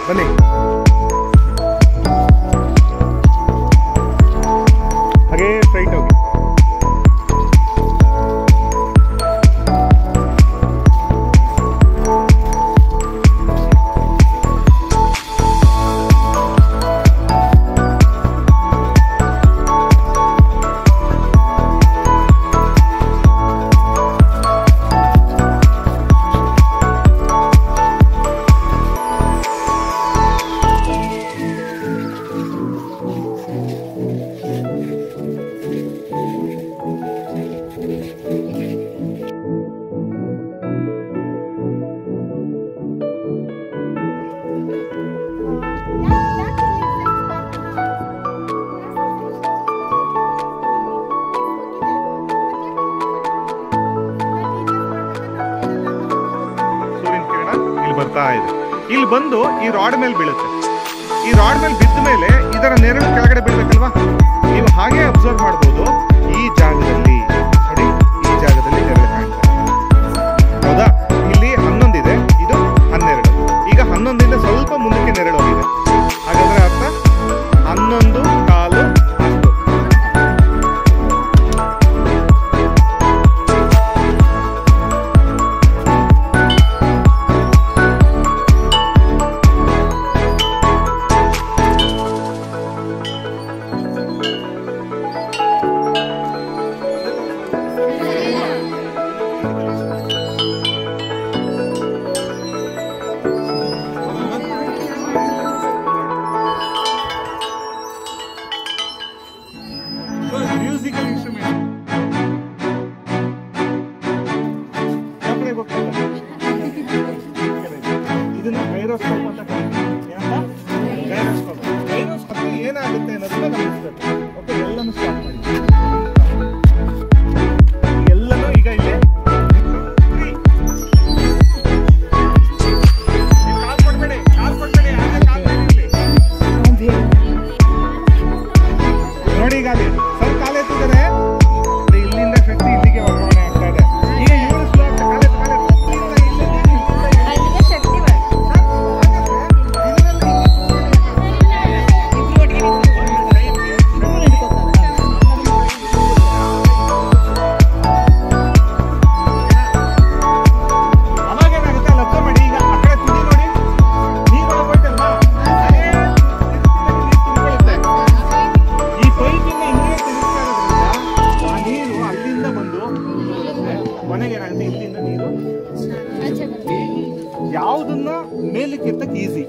ಬನ್ನಿ. ಹಾಗೇ ಸ್ಟ್ರೈಟ್ ಹೋಗಿ. ಬರ್ತಾ ಇದೆ. ಇಲ್ಲಿ ಬಂದು ಈ ರಾಡ್ ಮೇಲೆ ಬೀಳುತ್ತೆ. ಈ ರಾಡ್ ಮೇಲೆ ಬಿದ್ದ ಮೇಲೆ ಇದರ ನೆರಳು ಕೆಳಗಡೆ ಬೀಳ್ಬೇಕಲ್ವಾ? ನೀವು ಹಾಗೆ ಅಬ್ಸರ್ವ್ ಮಾಡ್ಬೋದು. ಈ ಜಾಗದಲ್ಲಿ ನೋಡಿ, ಈ ಜಾಗದಲ್ಲಿ ನೆರಳು ಕಾಣ್ತಾ ಇದೆ, ಹೌದಾ? ಇಲ್ಲಿ 11 ಇದೆ, ಇದು 12. ಈಗ 11ರಿಂದ ಸ್ವಲ್ಪ ಮುಂದಕ್ಕೆ ನೆರಳು ಹೋಗಿದೆ. ಹಾಗಾದ್ರೆ ಅರ್ಥ 11.25 ಅಷ್ಟು. ಮ್ಯೂಸಿಕಲ್ ಇನ್ಸ್ಟ್ರೂಮೆಂಟ್ ಇದನ್ನ ಗೈರೋಸ್ಕೋಪ್ ಅಂತ ಕರೀತೀವಿ. ಗೈರೋಸ್ಕೋಪ್. ಗೈರೋಸ್ಕೋಪ್ ಏನಾಗುತ್ತೆ ಅನ್ನೋದನ್ನ ಗಮನಿಸಬೇಕು. ಓಕೆ, ಎಲ್ಲನೂ ಸ್ಟಾಪ್ ಮಾಡಿ. ಎಲ್ಲನೂ ಈಗ ಇಲ್ಲಿ ಕಾಲ್ ಕೊಡ್ಬೇಡಿ, ನೋಡಿ. ಈಗ ಅಲ್ಲಿ ಸ್ವಲ್ಪ ಕಾಲ ಎತ್ತಿದ್ದಾರೆ, ಇಲ್ಲಿಂದ ಶಕ್ತಿ ಇಲ್ಲಿಗೆ ವರ್ಗಾವಣೆ ಆಗ್ತಾ ಇದೆ. ಈಗ ಇವರು ಅವಾಗೇನಾಗುತ್ತೆ ಅಲ್ಲಿ ಅಬ್ಸರ್ವ್ ಮಾಡಿ. ಈಗ ಆ ಕಡೆ ತುದಿ ನೋಡಿ, ನೀರು ಒಳಗೋಯ್ತಲ್ವಾ, ತುಂಬಿಕೊಳ್ಳುತ್ತೆ. ಈ ಪೈಪಿಂದ ಹಿಂಗೆ ತಿರುಗ್ತಾ ಇರೋದ್ರಿಂದ ಆ ನೀರು ಅಲ್ಲಿಂದ ಬಂದು ಕೊನೆಗೆ ಏನಾಗುತ್ತೆ, ಇಲ್ಲಿಂದ ನೀರು ಯಾವುದನ್ನ ಮೇಲಕ್ಕೆ ಎತ್ತಕ್ಕೆ ಈಸಿ.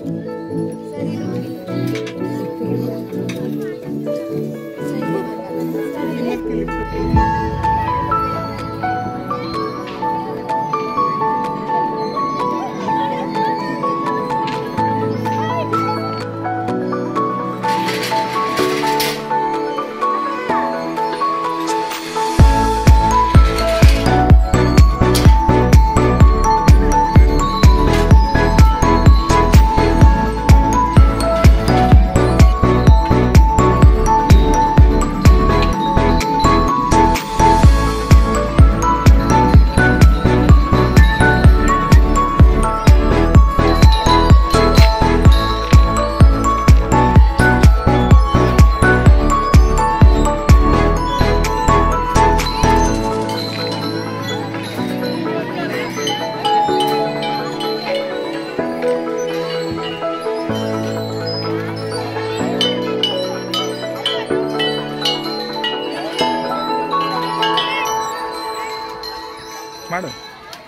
ಮಾಡು.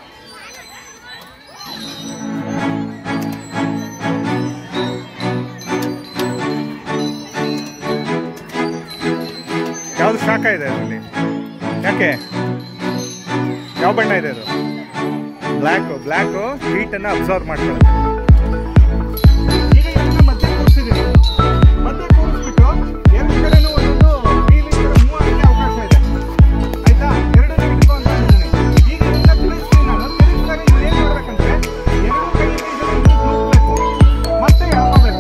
ಯಾವ್ದು ಶಾಖ ಇದೆ ಅದರಲ್ಲಿ? ಯಾಕೆ? ಯಾವ ಬಣ್ಣ ಇದೆ ಅದು? ಬ್ಲ್ಯಾಕು ಹೀಟನ್ನು ಅಬ್ಸರ್ವ್ ಮಾಡ್ಕೊಳ್ಳುತ್ತೆ. ಈಗ ಇದನ್ನ ಮಧ್ಯೆ ಕೂರಿಸಿದ್ದೀವಿ. ಮಧ್ಯೆ ಕೂರಿಸ್ಬಿಟ್ಟು ಎರಡು ಕಡೆನೂ ಒಂದೊಂದು ವೀಲಿಂಗ್ ಮೂವ್ ಆಗಲಿಕ್ಕೆ ಅವಕಾಶ ಇದೆ, ಆಯ್ತಾ? ಎರಡನ್ನೂ ಇಟ್ಕೊಂಡು ಈಗ ಇದನ್ನ ತಿರುಗಿಸ್ತೀನಿ ನಾನು. ತಿರುಗಿಸ್ತಾರೆ ಏನು ಮಾಡ್ಬೇಕಂದ್ರೆ ಎರಡು ಕೈಯಲ್ಲಿ ಇದನ್ನು ನುಗ್ಗಬೇಕು, ಮತ್ತೆ ಎಳ್ಕೋಬೇಕು.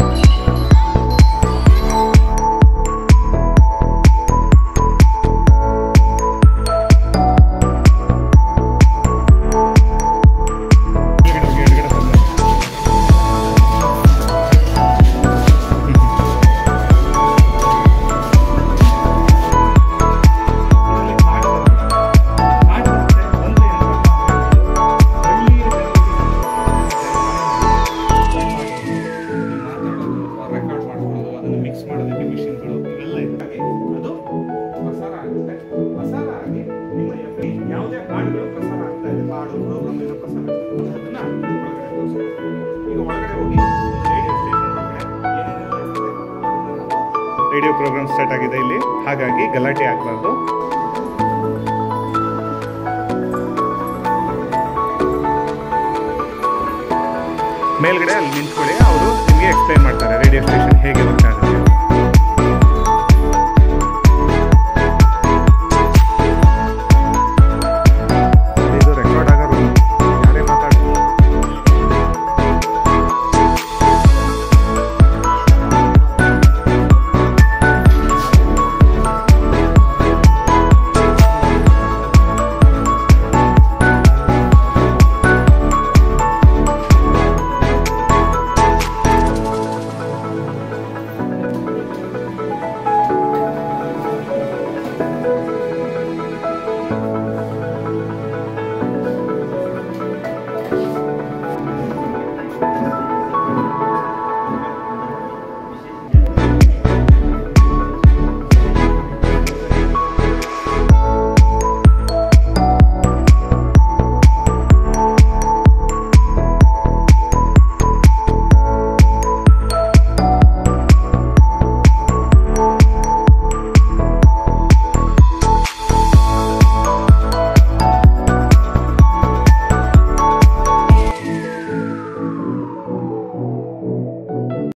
ಎಡಗಡೆ ರೇಡಿಯೋ ಪ್ರೋಗ್ರಾಮ್ ಸ್ಟಾರ್ಟ್ ಆಗಿದೆ ಇಲ್ಲಿ, ಹಾಗಾಗಿ ಗಲಾಟೆ ಆಗಬಾರ್ದು. ಮೇಲ್ಗಡೆ ಅಲ್ಲಿ ನಿಂತ್ಕೊಳ್ಳಿ, ಅವರು ನಿಮಗೆ ಎಕ್ಸ್ಪ್ಲೈನ್ ಮಾಡ್ತಾರೆ ರೇಡಿಯೋ ಸ್ಟೇಷನ್ ಹೇಗೆ ವರ್ಕ್ ಆಗುತ್ತೆ.